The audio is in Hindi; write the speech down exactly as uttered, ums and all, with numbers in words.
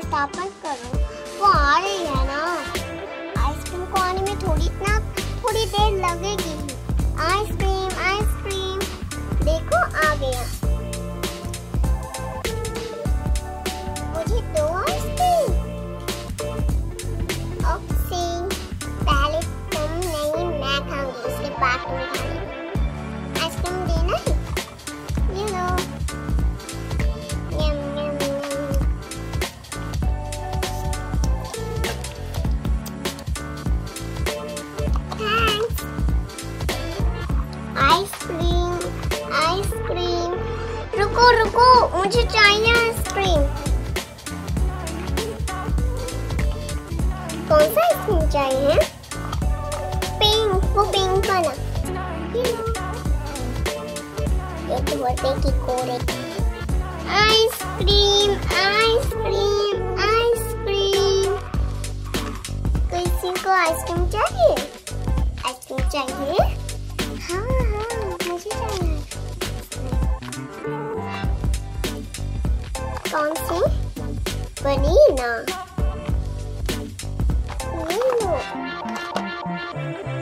फटाफट करो, वो आ रही है ना। आइसक्रीम को आने में थोड़ी इतना थोड़ी देर लगेगी ही। आइसक्रीम आइसक्रीम देखो आ गया। मुझे दो आइसक्रीम। ओप्सी, पहले तुम नहीं मैं खाऊंगी, उसके बाद तुम खाना। आइसक्रीम देना है, ये लो। Yum yum yum. Thanks. Ice cream ice cream. रुको रुको, मुझे चाहिए आइसक्रीम। कौन सा आइसक्रीम चाहिए? पिंक, वो पिंक वाला। ये तो बोलते कि कोरे। Ice cream ice cream ice cream. किसी को आइसक्रीम चाहिए? आइसक्रीम चाहिए? हाँ हाँ मुझे चाहिए। कौन सी? वनीला। ये लो।